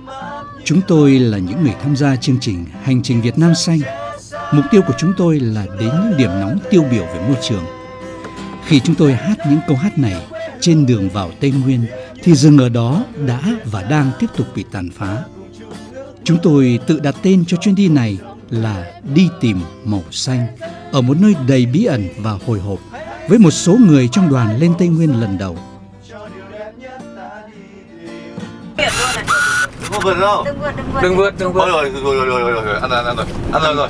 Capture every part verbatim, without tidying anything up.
Chúng tôi là những người tham gia chương trình Hành trình Việt Nam Xanh. Mục tiêu của chúng tôi là đến những điểm nóng tiêu biểu về môi trường. Khi chúng tôi hát những câu hát này trên đường vào Tây Nguyên, thì rừng ở đó đã và đang tiếp tục bị tàn phá. Chúng tôi tự đặt tên cho chuyến đi này là Đi tìm màu xanh, ở một nơi đầy bí ẩn và hồi hộp, với một số người trong đoàn lên Tây Nguyên lần đầu. Đừng vượt đâu. Đừng vượt, đừng vượt. Rồi, rồi, rồi, rồi, rồi, rồi, ăn rồi, ăn rồi, ăn rồi, rồi.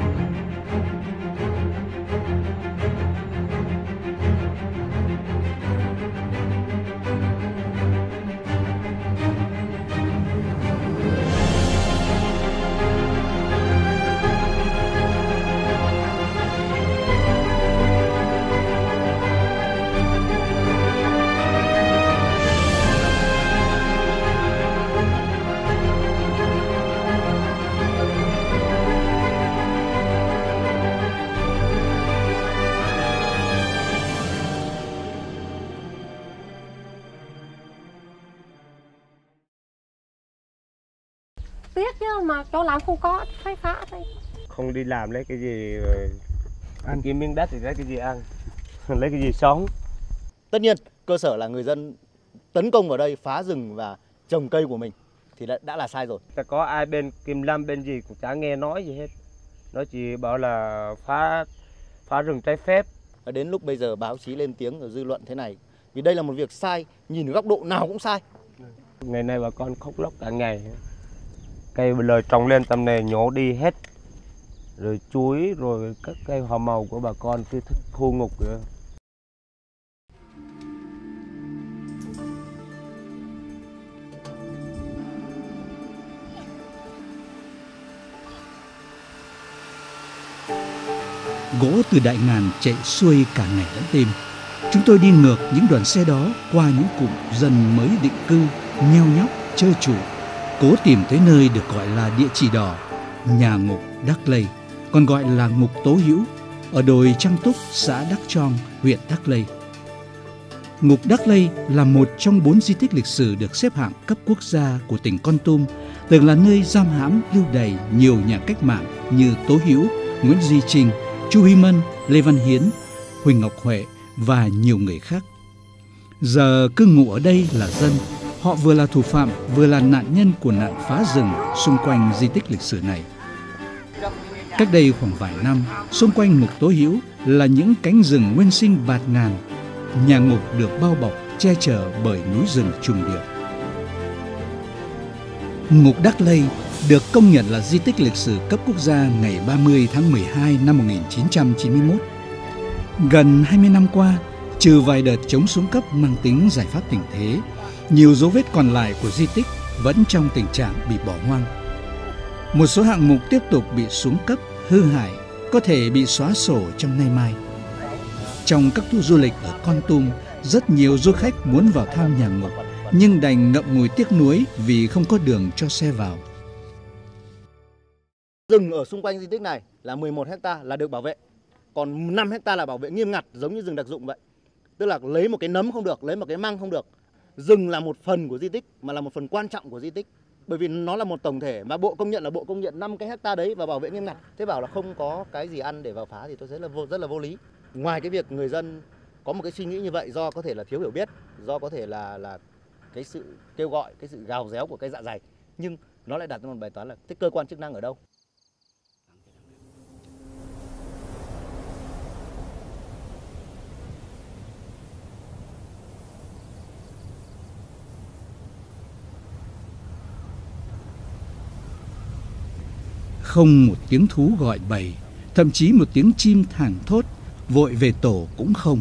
Tiếc chứ mà chỗ làm không có phải phá thôi. Không đi làm lấy cái gì ăn, kiếm miếng đất thì lấy cái gì ăn, lấy cái gì sống. Tất nhiên cơ sở là người dân tấn công vào đây phá rừng và trồng cây của mình thì đã, đã là sai rồi. Ta có ai bên Kiểm Lâm bên gì cũng chả nghe nói gì hết. Nó chỉ bảo là phá phá rừng trái phép. Đến lúc bây giờ báo chí lên tiếng rồi dư luận thế này, vì đây là một việc sai, nhìn góc độ nào cũng sai. Ngày nay bà con khóc lóc cả ngày. Cây bây giờ trồng lên tầm này nhổ đi hết. Rồi chuối rồi các cây hoa màu của bà con cứ thu ngục nữa. Gỗ từ Đại Ngàn chạy xuôi cả ngày lẫn đêm. Chúng tôi đi ngược những đoàn xe đó qua những cụm dân mới định cư, nheo nhóc, trơ trụi, cố tìm tới nơi được gọi là địa chỉ đỏ, nhà ngục Đắc Lây, còn gọi là ngục Tố Hữu, ở đồi Trang Túc, xã Đắc Trong, huyện Đắc Lây. Ngục Đắc Lây là một trong bốn di tích lịch sử được xếp hạng cấp quốc gia của tỉnh Kon Tum, từng là nơi giam hãm lưu đày nhiều nhà cách mạng như Tố Hữu, Nguyễn Duy Trinh, Chu Huy Mân, Lê Văn Hiến, Huỳnh Ngọc Huệ và nhiều người khác. Giờ cư ngụ ở đây là dân. Họ vừa là thủ phạm, vừa là nạn nhân của nạn phá rừng xung quanh di tích lịch sử này. Cách đây khoảng vài năm, xung quanh ngục Tố Hữu là những cánh rừng nguyên sinh bạt ngàn. Nhà ngục được bao bọc, che chở bởi núi rừng trùng điệp. Ngục Đắc Lây được công nhận là di tích lịch sử cấp quốc gia ngày ba mươi tháng mười hai năm một nghìn chín trăm chín mươi mốt. Gần hai mươi năm qua, trừ vài đợt chống xuống cấp mang tính giải pháp tình thế, nhiều dấu vết còn lại của di tích vẫn trong tình trạng bị bỏ hoang. Một số hạng mục tiếp tục bị xuống cấp, hư hại, có thể bị xóa sổ trong nay mai. Trong các tour du lịch ở Kon Tum, rất nhiều du khách muốn vào thăm nhà ngục, nhưng đành ngậm ngùi tiếc nuối vì không có đường cho xe vào. Rừng ở xung quanh di tích này là mười một héc ta là được bảo vệ, còn năm héc ta là bảo vệ nghiêm ngặt, giống như rừng đặc dụng vậy. Tức là lấy một cái nấm không được, lấy một cái măng không được. Rừng là một phần của di tích, mà là một phần quan trọng của di tích, bởi vì nó là một tổng thể mà bộ công nhận là bộ công nhận năm cái hecta đấy và bảo vệ nghiêm ngặt. Thế bảo là không có cái gì ăn để vào phá thì tôi thấy là vô, rất là vô lý. Ngoài cái việc người dân có một cái suy nghĩ như vậy do có thể là thiếu hiểu biết, do có thể là là cái sự kêu gọi, cái sự gào réo của cái dạ dày, nhưng nó lại đặt ra một bài toán là cái cơ quan chức năng ở đâu. Không một tiếng thú gọi bầy, thậm chí một tiếng chim thảng thốt vội về tổ cũng không.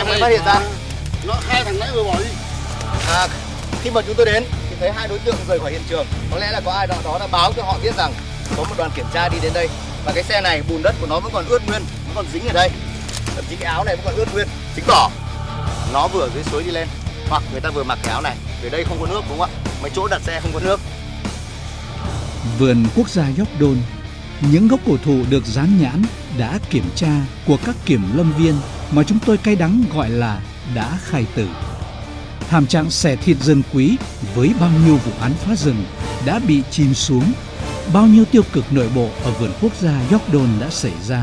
mới phát hiện ra. Nó hai thằng nãy vừa bỏ đi. À, khi mà chúng tôi đến thì thấy hai đối tượng rời khỏi hiện trường. Có lẽ là có ai đó, đó đã báo cho họ biết rằng có một đoàn kiểm tra đi đến đây. Và cái xe này bùn đất của nó vẫn còn ướt nguyên, vẫn còn dính ở đây. Thậm chí cái áo này vẫn còn ướt nguyên, chứng tỏ nó vừa dưới suối đi lên, hoặc người ta vừa mặc cái áo này. Vì đây không có nước đúng không ạ? Mấy chỗ đặt xe không có nước. Vườn quốc gia York Don, những gốc cổ thụ được dán nhãn đã kiểm tra của các kiểm lâm viên mà chúng tôi cay đắng gọi là đã khai tử. Thảm trạng xẻ thịt rừng quý với bao nhiêu vụ án phá rừng đã bị chìm xuống, bao nhiêu tiêu cực nội bộ ở vườn quốc gia York Don đã xảy ra.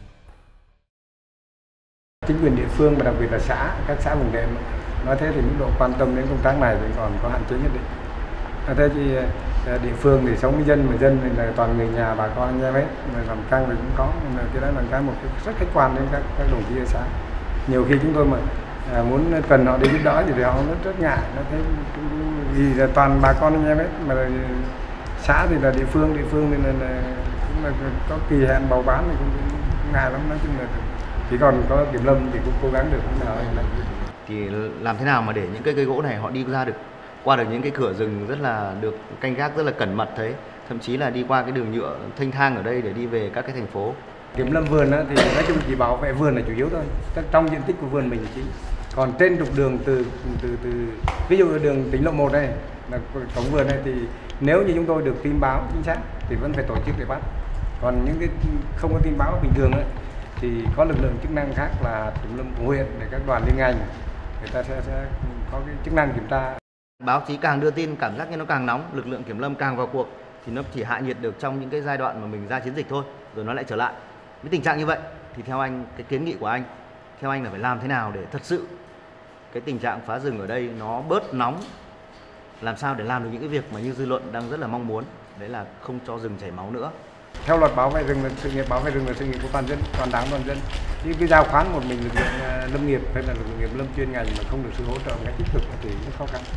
Chính quyền địa phương và đặc biệt là xã, các xã vùng đệm nói thế thì mức độ quan tâm đến công tác này vẫn còn có hạn chế nhất định. Nói thế thì địa phương thì sống với dân, mà dân thì là toàn người nhà, bà con anh em hết, mà làm căng thì cũng có, nhưng mà cái đó là cái một cái rất khách quan đến các các đồng chí ở xã. Nhiều khi chúng tôi mà à, muốn cần họ đi giúp đỡ thì họ rất rất ngại, nó thế vì là toàn bà con anh em hết, mà là, xã thì là địa phương, địa phương thì là, là cũng là có kỳ hạn bầu bán thì cũng, cũng ngại lắm, nói chung là chỉ còn có kiểm lâm thì cũng cố gắng được cũng nào là thì làm thế nào mà để những cây cây gỗ này họ đi ra được qua được những cái cửa rừng rất là được canh gác rất là cẩn mật thế, thậm chí là đi qua cái đường nhựa thênh thang ở đây để đi về các cái thành phố. Kiểm lâm vườn thì nói chung chỉ bảo vệ vườn là chủ yếu thôi, trong diện tích của vườn mình chính. Còn trên trục đường từ từ từ ví dụ đường tỉnh lộ một đây là cổng vườn này thì nếu như chúng tôi được tin báo chính xác thì vẫn phải tổ chức để bắt. Còn những cái không có tin báo bình thường ấy, thì có lực lượng chức năng khác là kiểm lâm của huyện để các đoàn liên ngành người ta sẽ, sẽ có cái chức năng kiểm tra. Báo chí càng đưa tin cảm giác như nó càng nóng, lực lượng kiểm lâm càng vào cuộc thì nó chỉ hạ nhiệt được trong những cái giai đoạn mà mình ra chiến dịch thôi, rồi nó lại trở lại. Với tình trạng như vậy thì theo anh, cái kiến nghị của anh, theo anh là phải làm thế nào để thật sự cái tình trạng phá rừng ở đây nó bớt nóng, làm sao để làm được những cái việc mà như dư luận đang rất là mong muốn, đấy là không cho rừng chảy máu nữa. Theo luật bảo vệ rừng là sự nghiệp bảo vệ rừng là sự nghiệp của toàn dân, toàn đảng toàn dân. Chứ cái giao khoán một mình lực lượng lâm nghiệp hay là lực lượng kiểm lâm chuyên ngành mà không được sự hỗ trợ một cách tích cực thì rất khó khăn.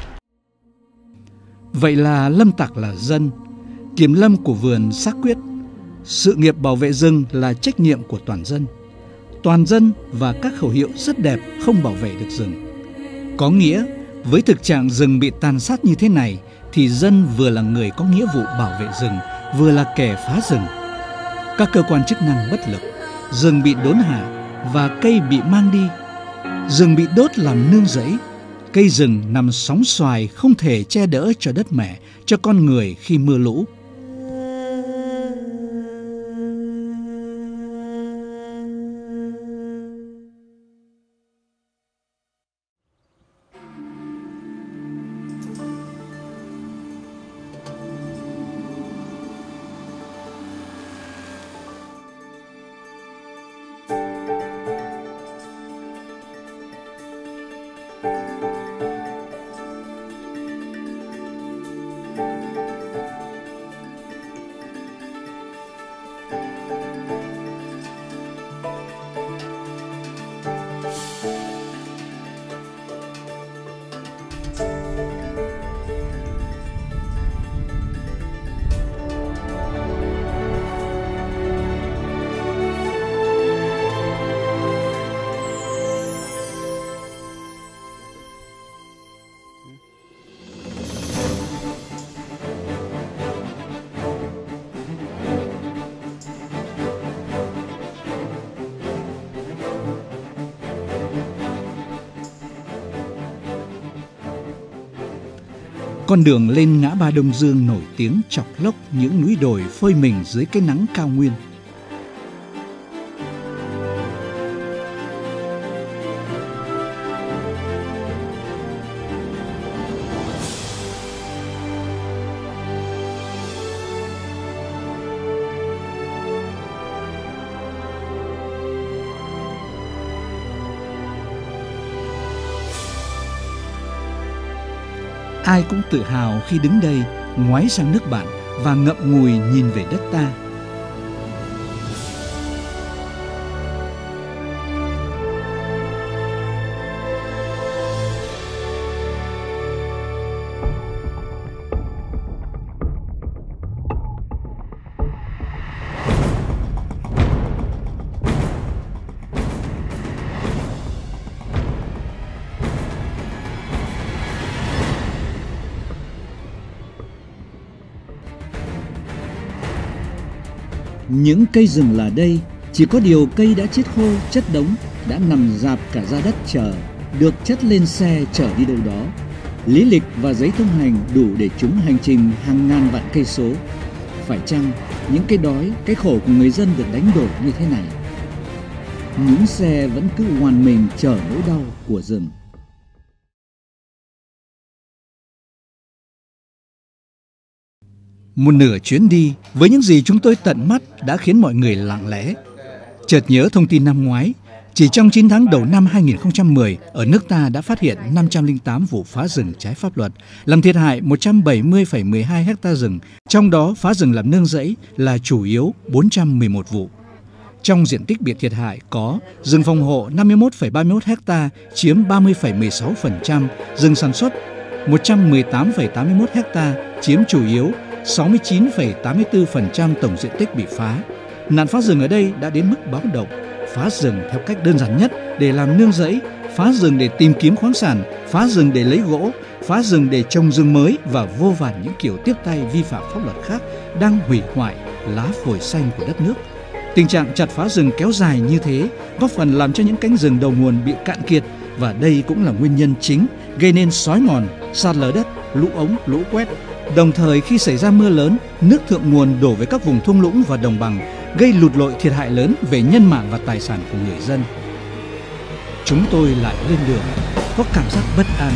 Vậy là lâm tặc là dân, kiểm lâm của vườn xác quyết, sự nghiệp bảo vệ rừng là trách nhiệm của toàn dân. Toàn dân và các khẩu hiệu rất đẹp không bảo vệ được rừng. Có nghĩa, với thực trạng rừng bị tàn sát như thế này, thì dân vừa là người có nghĩa vụ bảo vệ rừng, vừa là kẻ phá rừng. Các cơ quan chức năng bất lực, rừng bị đốn hạ và cây bị mang đi. Rừng bị đốt làm nương rẫy, cây rừng nằm sóng xoài không thể che đỡ cho đất mẹ, cho con người khi mưa lũ. Con đường lên ngã ba Đông Dương nổi tiếng chọc lốc những núi đồi phơi mình dưới cái nắng cao nguyên. Ai cũng tự hào khi đứng đây, ngoái sang nước bạn và ngậm ngùi nhìn về đất ta. Những cây rừng là đây, chỉ có điều cây đã chết khô, chất đống, đã nằm rạp cả ra đất chờ, được chất lên xe chở đi đâu đó. Lý lịch và giấy thông hành đủ để chúng hành trình hàng ngàn vạn cây số. Phải chăng những cái đói, cái khổ của người dân được đánh đổi như thế này? Những xe vẫn cứ oàn mình chở nỗi đau của rừng. Một nửa chuyến đi với những gì chúng tôi tận mắt đã khiến mọi người lặng lẽ. Chợt nhớ thông tin năm ngoái, chỉ trong chín tháng đầu năm hai nghìn không trăm mười, ở nước ta đã phát hiện năm trăm lẻ tám vụ phá rừng trái pháp luật, làm thiệt hại một trăm bảy mươi phẩy mười hai ha rừng, trong đó phá rừng làm nương rẫy là chủ yếu bốn trăm mười một vụ. Trong diện tích bị thiệt hại có rừng phòng hộ năm mươi mốt phẩy ba mươi mốt ha chiếm ba mươi phẩy mười sáu phần trăm, rừng sản xuất một trăm mười tám phẩy tám mươi mốt ha chiếm chủ yếu sáu mươi chín phẩy tám mươi tư phần trăm tổng diện tích bị phá. Nạn phá rừng ở đây đã đến mức báo động. Phá rừng theo cách đơn giản nhất để làm nương rẫy, phá rừng để tìm kiếm khoáng sản, phá rừng để lấy gỗ, phá rừng để trồng rừng mới và vô vàn những kiểu tiếp tay vi phạm pháp luật khác đang hủy hoại lá phổi xanh của đất nước. Tình trạng chặt phá rừng kéo dài như thế góp phần làm cho những cánh rừng đầu nguồn bị cạn kiệt, và đây cũng là nguyên nhân chính gây nên xói mòn, sạt lở đất, lũ ống, lũ quét. Đồng thời khi xảy ra mưa lớn, nước thượng nguồn đổ về các vùng thung lũng và đồng bằng, gây lụt lội thiệt hại lớn về nhân mạng và tài sản của người dân. Chúng tôi lại lên đường, có cảm giác bất an.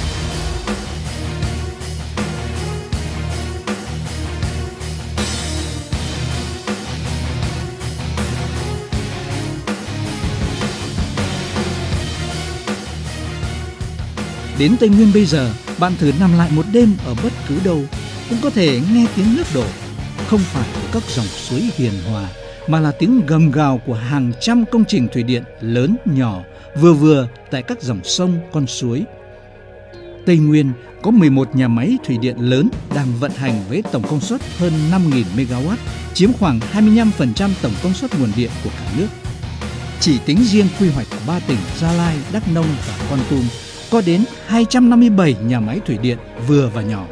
Đến Tây Nguyên bây giờ, bạn thử nằm lại một đêm ở bất cứ đâu, cũng có thể nghe tiếng nước đổ, không phải của các dòng suối hiền hòa, mà là tiếng gầm gào của hàng trăm công trình thủy điện lớn, nhỏ, vừa vừa tại các dòng sông, con suối. Tây Nguyên có mười một nhà máy thủy điện lớn đang vận hành với tổng công suất hơn năm nghìn mê ga oát, chiếm khoảng hai mươi lăm phần trăm tổng công suất nguồn điện của cả nước. Chỉ tính riêng quy hoạch của ba tỉnh Gia Lai, Đắk Nông và Kon Tum có đến hai trăm năm mươi bảy nhà máy thủy điện vừa và nhỏ.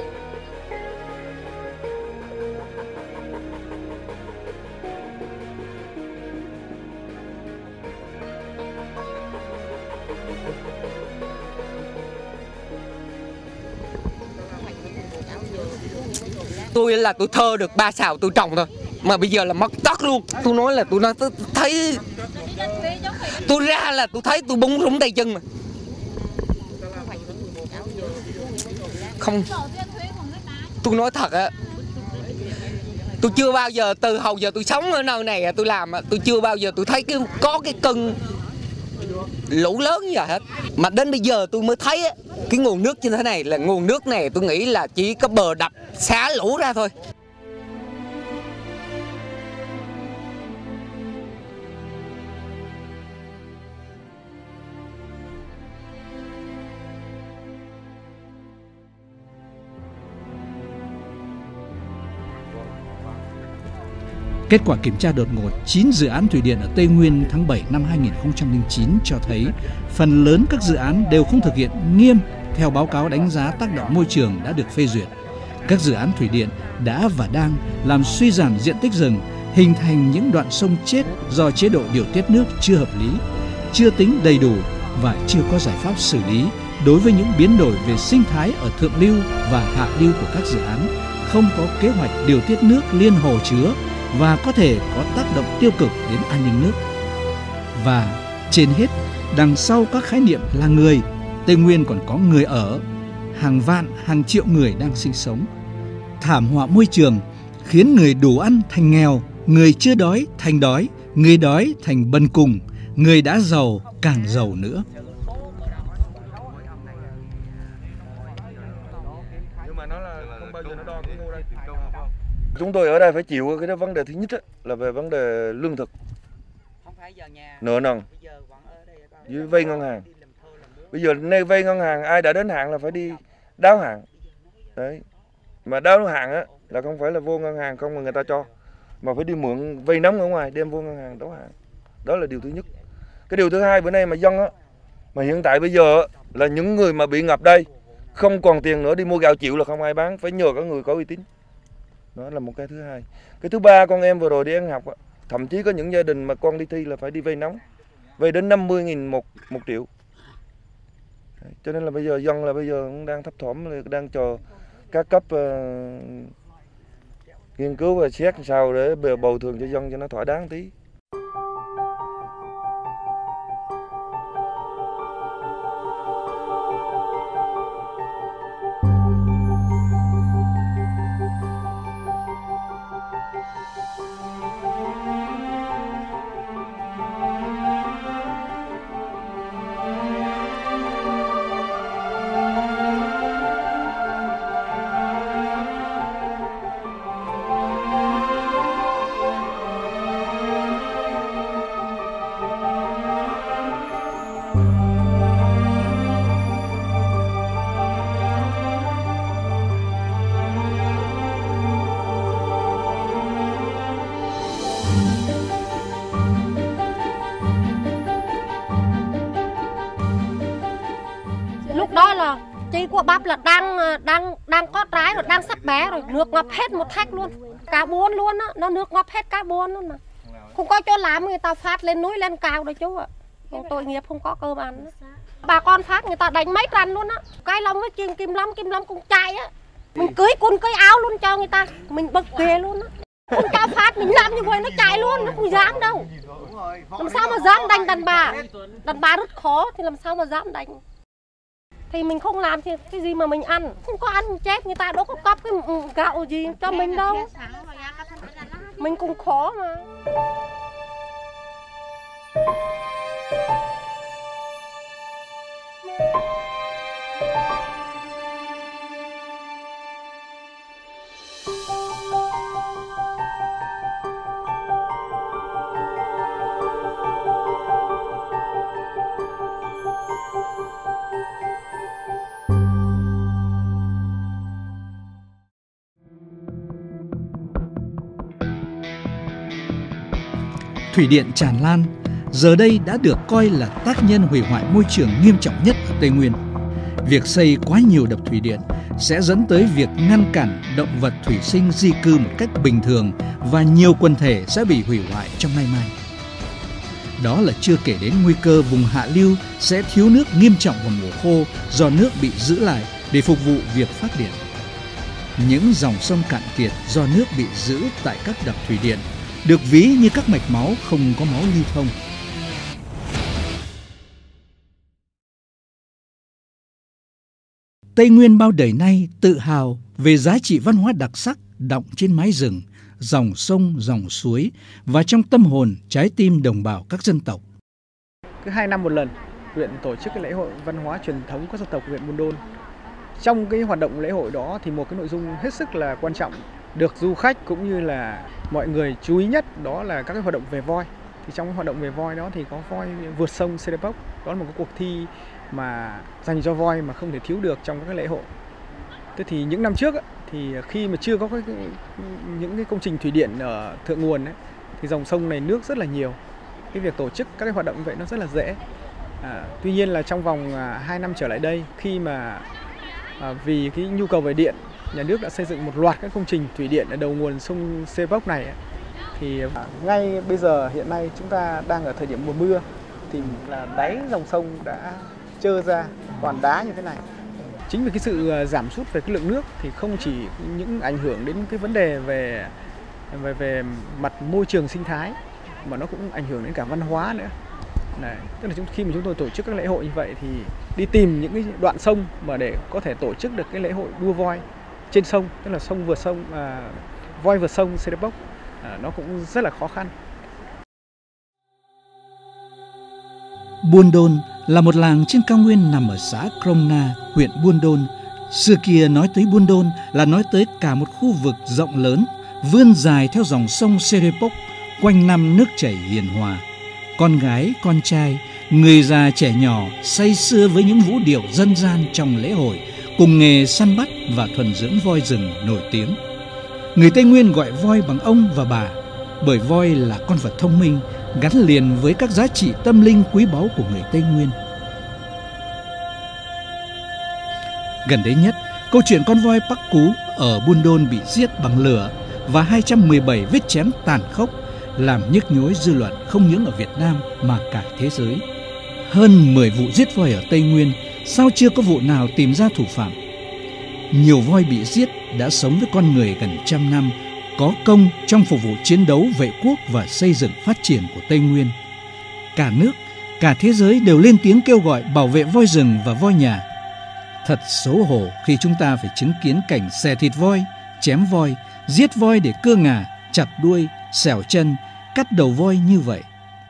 Tôi là tôi thơ được ba xào tôi trồng thôi, mà bây giờ là mất tất luôn. Tôi nói là tôi nói tôi thấy tôi ra là tôi thấy tôi búng rúng tay chân mà. Không, tôi nói thật á, tôi chưa bao giờ từ hầu giờ tôi sống ở nơi này tôi làm, tôi chưa bao giờ tôi thấy cái có cái cơn lũ lớn như vậy hết. Mà đến bây giờ tôi mới thấy á, cái nguồn nước như thế này là nguồn nước này tôi nghĩ là chỉ có bờ đập xả lũ ra thôi. Kết quả kiểm tra đột ngột chín dự án thủy điện ở Tây Nguyên tháng bảy năm hai nghìn không trăm lẻ chín cho thấy phần lớn các dự án đều không thực hiện nghiêm theo báo cáo đánh giá tác động môi trường đã được phê duyệt. Các dự án thủy điện đã và đang làm suy giảm diện tích rừng, hình thành những đoạn sông chết do chế độ điều tiết nước chưa hợp lý, chưa tính đầy đủ và chưa có giải pháp xử lý đối với những biến đổi về sinh thái ở thượng lưu và hạ lưu của các dự án, không có kế hoạch điều tiết nước liên hồ chứa và có thể có tác động tiêu cực đến an ninh nước. Và trên hết, đằng sau các khái niệm là người, Tây Nguyên còn có người ở, hàng vạn, hàng triệu người đang sinh sống. Thảm họa môi trường khiến người đủ ăn thành nghèo, người chưa đói thành đói, người đói thành bần cùng, người đã giàu càng giàu nữa. Chúng tôi ở đây phải chịu cái đó, vấn đề thứ nhất là về vấn đề lương thực, nợ nần với vay ngân hàng. Bây giờ nay vay ngân hàng ai đã đến hạn là phải đi đáo hạn. Đấy. Mà đáo hạn á là không phải là vô ngân hàng không mà người ta cho, mà phải đi mượn vay nóng ở ngoài đem vô ngân hàng đáo hạn. Đó là điều thứ nhất. Cái điều thứ hai, bữa nay mà dân á, mà hiện tại bây giờ á, là những người mà bị ngập đây không còn tiền nữa, đi mua gạo chịu là không ai bán, phải nhờ các người có uy tín. Đó là một cái thứ hai. Cái thứ ba, con em vừa rồi đi ăn học, thậm chí có những gia đình mà con đi thi là phải đi vay nóng, vay đến năm mươi nghìn một, một triệu. Đấy, cho nên là bây giờ dân là bây giờ cũng đang thấp thỏm, đang chờ các cấp uh, nghiên cứu và xét làm sao để bồi thường cho dân cho nó thỏa đáng tí. Lúc đó là chị của bắp là đang đang đang có trái rồi, đang sắp bé rồi, nước ngập hết một thách luôn, cả buôn luôn á, nó nước ngập hết cả buôn luôn mà. Không có chỗ làm, người ta phát lên núi lên cao rồi chú ạ. Tội nghiệp không có cơm ăn. Bà con phát người ta đánh mấy lần luôn á. Cái lòng với kim kim lâm kim lâm cũng chạy á. Mình cưới quần cưới áo luôn cho người ta, mình bực ghê luôn á. Không cho phát mình làm như vậy nó chạy luôn, nó không dám đâu. Làm sao mà dám đánh đàn bà? Đàn bà rất khó thì làm sao mà dám đánh? Thì mình không làm thì cái gì mà mình ăn, không có ăn chết, người ta đâu có cấp cái gạo gì cho mình đâu. Mình cũng khó mà. Thủy điện tràn lan giờ đây đã được coi là tác nhân hủy hoại môi trường nghiêm trọng nhất ở Tây Nguyên. Việc xây quá nhiều đập thủy điện sẽ dẫn tới việc ngăn cản động vật thủy sinh di cư một cách bình thường và nhiều quần thể sẽ bị hủy hoại trong ngày mai. Đó là chưa kể đến nguy cơ vùng hạ lưu sẽ thiếu nước nghiêm trọng vào mùa khô do nước bị giữ lại để phục vụ việc phát điện. Những dòng sông cạn kiệt do nước bị giữ tại các đập thủy điện được ví như các mạch máu không có máu lưu thông. Tây Nguyên bao đời nay tự hào về giá trị văn hóa đặc sắc đọng trên mái rừng, dòng sông, dòng suối và trong tâm hồn, trái tim đồng bào các dân tộc. Cứ hai năm một lần, huyện tổ chức cái lễ hội văn hóa truyền thống các dân tộc huyện Buôn Đôn. Trong cái hoạt động lễ hội đó thì một cái nội dung hết sức là quan trọng được du khách cũng như là mọi người chú ý nhất, đó là các cái hoạt động về voi. Thì trong cái hoạt động về voi đó thì có voi vượt sông Serepok, đó là một cái cuộc thi mà dành cho voi mà không thể thiếu được trong các lễ hội. Thế thì những năm trước thì khi mà chưa có cái, những cái công trình thủy điện ở thượng nguồn ấy, thì dòng sông này nước rất là nhiều. Cái việc tổ chức các cái hoạt động như vậy nó rất là dễ. À, tuy nhiên là trong vòng hai năm trở lại đây, khi mà à, vì cái nhu cầu về điện, nhà nước đã xây dựng một loạt các công trình thủy điện ở đầu nguồn sông Serepok này ấy, thì à, ngay bây giờ hiện nay chúng ta đang ở thời điểm mùa mưa thì là đáy dòng sông đã trơ ra toàn đá như thế này. Chính vì cái sự giảm sút về cái lượng nước thì không chỉ những ảnh hưởng đến cái vấn đề về về về mặt môi trường sinh thái mà nó cũng ảnh hưởng đến cả văn hóa nữa. Này, tức là chúng, khi mà chúng tôi tổ chức các lễ hội như vậy thì đi tìm những cái đoạn sông mà để có thể tổ chức được cái lễ hội đua voi trên sông, tức là sông vượt sông, à, voi vượt sông Serepok, à, nó cũng rất là khó khăn. Buôn Đôn là một làng trên cao nguyên nằm ở xã Kromna, huyện Buôn Đôn. Xưa kia nói tới Buôn Đôn là nói tới cả một khu vực rộng lớn, vươn dài theo dòng sông Serepok, quanh năm nước chảy hiền hòa. Con gái, con trai, người già trẻ nhỏ say sưa với những vũ điệu dân gian trong lễ hội, cùng nghề săn bắt và thuần dưỡng voi rừng nổi tiếng. Người Tây Nguyên gọi voi bằng ông và bà, bởi voi là con vật thông minh, gắn liền với các giá trị tâm linh quý báu của người Tây Nguyên. Gần đây nhất, câu chuyện con voi Bắc Cú ở Buôn Đôn bị giết bằng lửa và hai trăm mười bảy vết chém tàn khốc làm nhức nhối dư luận không những ở Việt Nam mà cả thế giới. Hơn mười vụ giết voi ở Tây Nguyên, sao chưa có vụ nào tìm ra thủ phạm? Nhiều voi bị giết đã sống với con người gần trăm năm, có công trong phục vụ chiến đấu vệ quốc và xây dựng phát triển của Tây Nguyên. Cả nước, cả thế giới đều lên tiếng kêu gọi bảo vệ voi rừng và voi nhà. Thật xấu hổ khi chúng ta phải chứng kiến cảnh xẻ thịt voi, chém voi, giết voi để cưa ngà, chặt đuôi, xẻo chân, cắt đầu voi như vậy.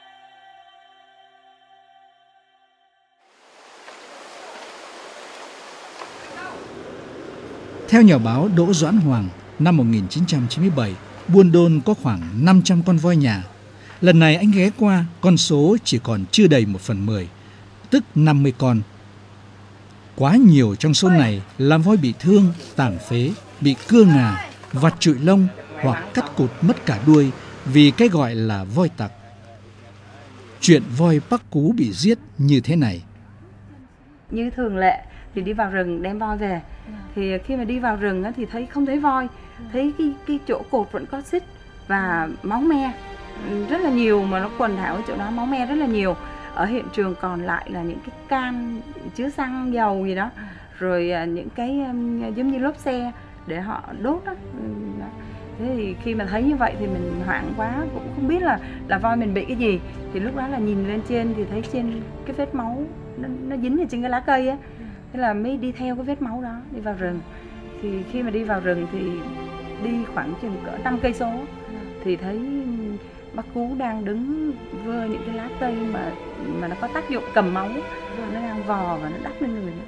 Theo nhà báo Đỗ Doãn Hoàng, năm một nghìn chín trăm chín mươi bảy, Buôn Đôn có khoảng năm trăm con voi nhà. Lần này anh ghé qua, con số chỉ còn chưa đầy một phần mười, tức năm mươi con. Quá nhiều trong số này là voi bị thương, tàn phế, bị cưa ngà, vặt trụi lông hoặc cắt cụt mất cả đuôi vì cái gọi là voi tặc. Chuyện voi Bắc Cú bị giết như thế này. Như thường lệ thì đi vào rừng đem voi về. Thì khi mà đi vào rừng thì thấy không thấy voi, thấy cái, cái chỗ cột vẫn có xích và máu me rất là nhiều, mà nó quần thảo ở chỗ đó, máu me rất là nhiều. Ở hiện trường còn lại là những cái can chứa xăng dầu gì đó, rồi những cái giống như lốp xe để họ đốt đó. Thế thì khi mà thấy như vậy thì mình hoảng quá, cũng không biết là là voi mình bị cái gì. Thì lúc đó là nhìn lên trên thì thấy trên cái vết máu nó, nó dính ở trên cái lá cây á. Thế là mới đi theo cái vết máu đó đi vào rừng. Thì khi mà đi vào rừng thì đi khoảng chừng cỡ năm cây số thì thấy bác Cú đang đứng vơ những cái lá cây mà mà nó có tác dụng cầm máu, nó đang vò và nó đắp lên người nó.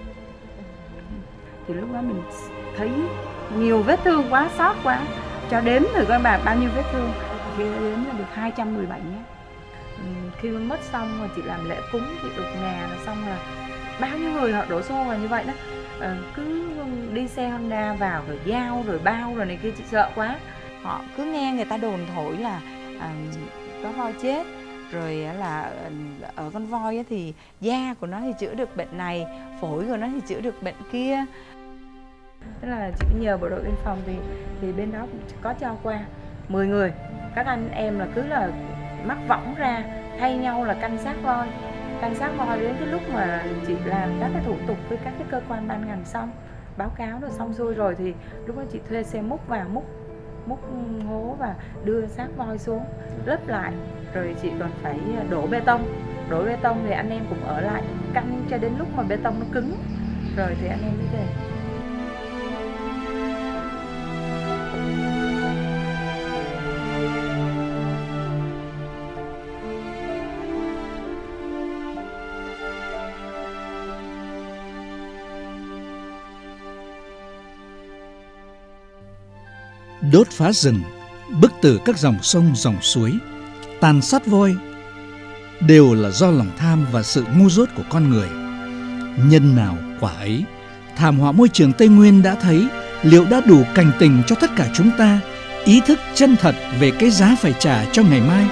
Thì lúc đó mình thấy nhiều vết thương quá, xót quá, cho đếm thử coi bà bao nhiêu vết thương. Khi đếm là được hai trăm mười bảy nhé. Khi mà mất xong rồi chị làm lễ cúng thì đục ngà rồi xong là bao nhiêu người họ đổ xô vào như vậy đó. À, cứ đi xe Honda vào rồi dao rồi bao rồi này kia, chị sợ quá. Họ cứ nghe người ta đồn thổi là à, có voi chết, rồi là ở con voi thì da của nó thì chữa được bệnh này, phổi của nó thì chữa được bệnh kia. Tức là chị nhờ bộ đội biên phòng thì thì bên đó cũng có cho qua mười người. Các anh em là cứ là mắc võng ra thay nhau là canh xác voi. Canh xác voi đến cái lúc mà chị làm các cái thủ tục với các cái cơ quan ban ngành xong, báo cáo rồi xong xuôi rồi thì lúc đó chị thuê xe múc vào, múc múc hố và đưa xác voi xuống lấp lại, rồi chị còn phải đổ bê tông. Đổ bê tông thì anh em cũng ở lại canh cho đến lúc mà bê tông nó cứng rồi thì anh em mới về. Đốt phá rừng, bức tử các dòng sông, dòng suối, tàn sát voi đều là do lòng tham và sự ngu dốt của con người. Nhân nào quả ấy, thảm họa môi trường Tây Nguyên đã thấy liệu đã đủ cảnh tỉnh cho tất cả chúng ta ý thức chân thật về cái giá phải trả cho ngày mai.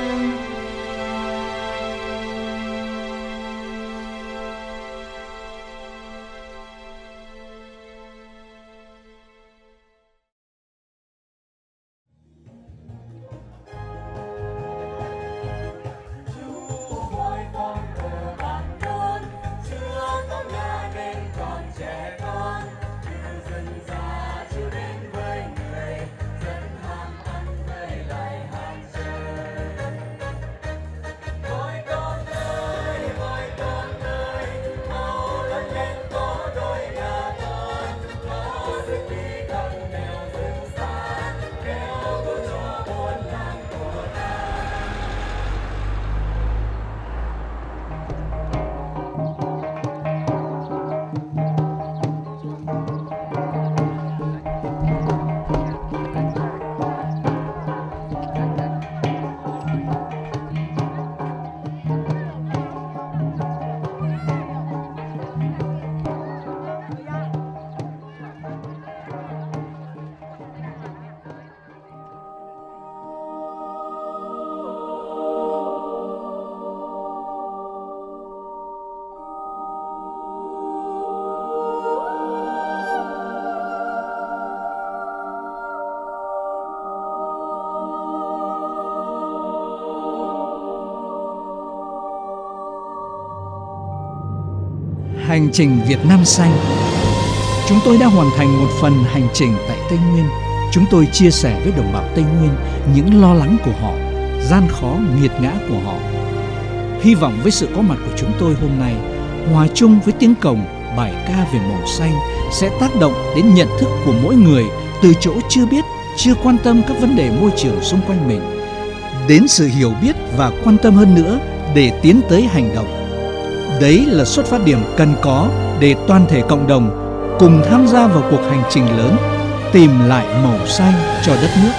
Hành trình Việt Nam xanh. Chúng tôi đã hoàn thành một phần hành trình tại Tây Nguyên. Chúng tôi chia sẻ với đồng bào Tây Nguyên những lo lắng của họ, gian khó, nghiệt ngã của họ. Hy vọng với sự có mặt của chúng tôi hôm nay, hòa chung với tiếng cồng, bài ca về màu xanh sẽ tác động đến nhận thức của mỗi người từ chỗ chưa biết, chưa quan tâm các vấn đề môi trường xung quanh mình, đến sự hiểu biết và quan tâm hơn nữa để tiến tới hành động. Đấy là xuất phát điểm cần có để toàn thể cộng đồng cùng tham gia vào cuộc hành trình lớn tìm lại màu xanh cho đất nước.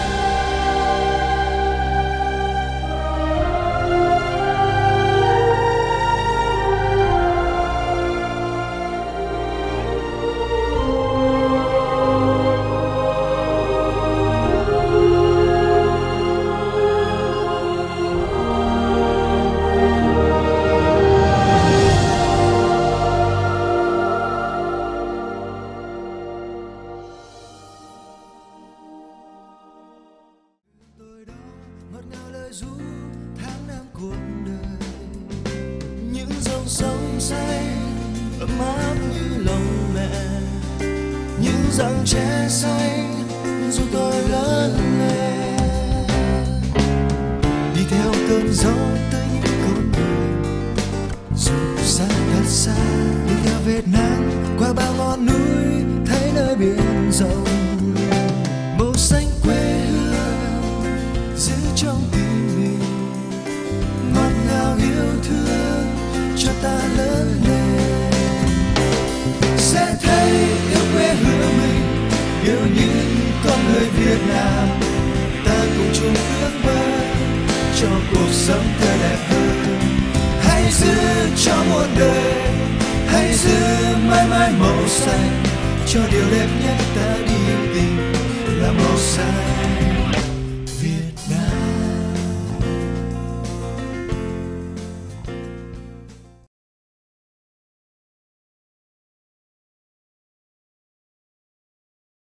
Rặng tre xanh dù tôi lớn lên, đi theo cơn gió tới những con đường dù xa thật xa, đi theo vệt nắng qua bao ngọn núi thấy nơi biển rộng. Màu xanh quê hương giữ trong tim mình, ngọt ngào yêu thương cho ta lớn lên. Sẽ thấy yêu quê hương mình, yêu những con người Việt Nam, ta cùng chung ước mơ cho cuộc sống tươi đẹp hơn. Hãy giữ cho muôn đời, hãy giữ mãi mãi màu xanh, cho điều đẹp nhất ta đi tìm là màu xanh.